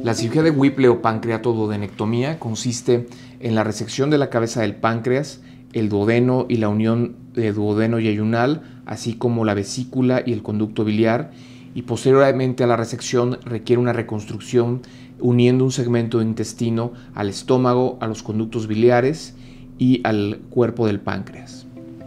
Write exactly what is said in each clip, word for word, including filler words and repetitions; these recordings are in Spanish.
La cirugía de Whipple o pancreatoduodenectomía consiste en la resección de la cabeza del páncreas, el duodeno y la unión de duodeno y ayunal, así como la vesícula y el conducto biliar, y posteriormente a la resección requiere una reconstrucción uniendo un segmento de intestino al estómago, a los conductos biliares y al cuerpo del páncreas.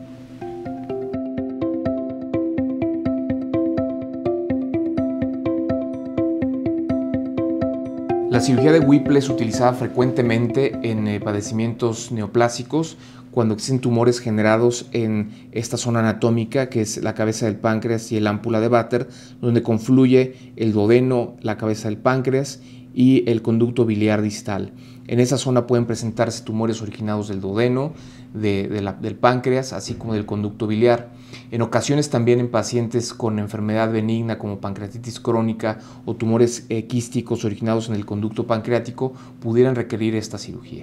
La cirugía de Whipple es utilizada frecuentemente en eh, padecimientos neoplásicos cuando existen tumores generados en esta zona anatómica que es la cabeza del páncreas y el ámpula de Vater, donde confluye el duodeno, la cabeza del páncreas y el conducto biliar distal. En esa zona pueden presentarse tumores originados del duodeno, de, de la, del páncreas, así como del conducto biliar. En ocasiones también en pacientes con enfermedad benigna como pancreatitis crónica o tumores eh, quísticos originados en el conducto pancreático pudieran requerir esta cirugía.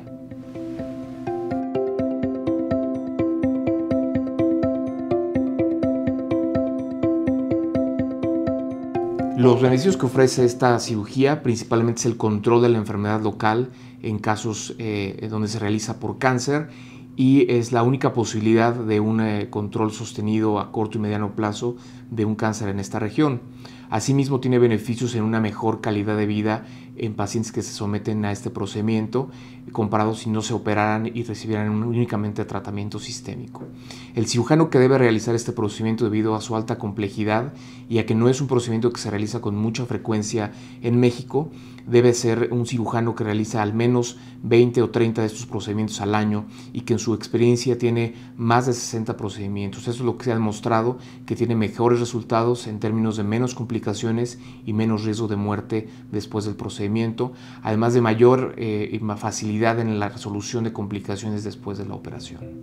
Los beneficios que ofrece esta cirugía principalmente es el control de la enfermedad local en casos eh, donde se realiza por cáncer y es la única posibilidad de un eh, control sostenido a corto y mediano plazo de un cáncer en esta región. Asimismo, tiene beneficios en una mejor calidad de vida en pacientes que se someten a este procedimiento, comparado si no se operaran y recibieran únicamente tratamiento sistémico. El cirujano que debe realizar este procedimiento debido a su alta complejidad y a que no es un procedimiento que se realiza con mucha frecuencia en México, debe ser un cirujano que realiza al menos veinte o treinta de estos procedimientos al año y que en su experiencia tiene más de sesenta procedimientos. Eso es lo que se ha demostrado que tiene mejores resultados en términos de menos complicaciones y menos riesgo de muerte después del procedimiento, además de mayor eh, facilidad en la resolución de complicaciones después de la operación.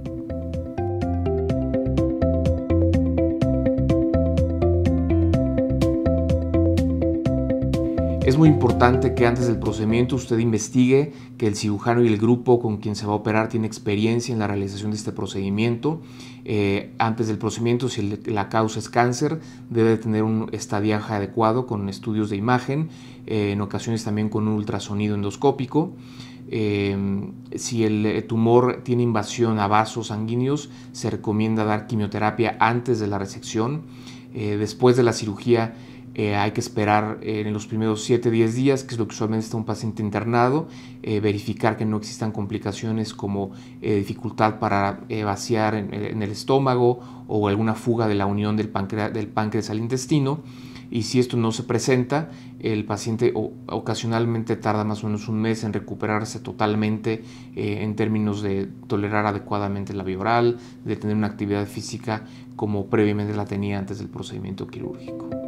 Es muy importante que antes del procedimiento usted investigue que el cirujano y el grupo con quien se va a operar tiene experiencia en la realización de este procedimiento. Eh, antes del procedimiento, si el, la causa es cáncer, debe tener un estadiaje adecuado con estudios de imagen, eh, en ocasiones también con un ultrasonido endoscópico. Eh, si el tumor tiene invasión a vasos sanguíneos, se recomienda dar quimioterapia antes de la resección. Eh, después de la cirugía, Eh, hay que esperar eh, en los primeros siete a diez días, que es lo que usualmente está un paciente internado, eh, verificar que no existan complicaciones como eh, dificultad para eh, vaciar en, en el estómago o alguna fuga de la unión del páncreas, del páncreas al intestino. Y si esto no se presenta, el paciente o, ocasionalmente tarda más o menos un mes en recuperarse totalmente eh, en términos de tolerar adecuadamente la vía oral, de tener una actividad física como previamente la tenía antes del procedimiento quirúrgico.